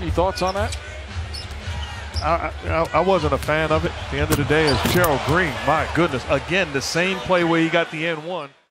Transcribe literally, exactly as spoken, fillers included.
Any thoughts on that? I, I, I wasn't a fan of it. At the end of the day, it's Gerald Green. My goodness. Again, the same play where he got the N one.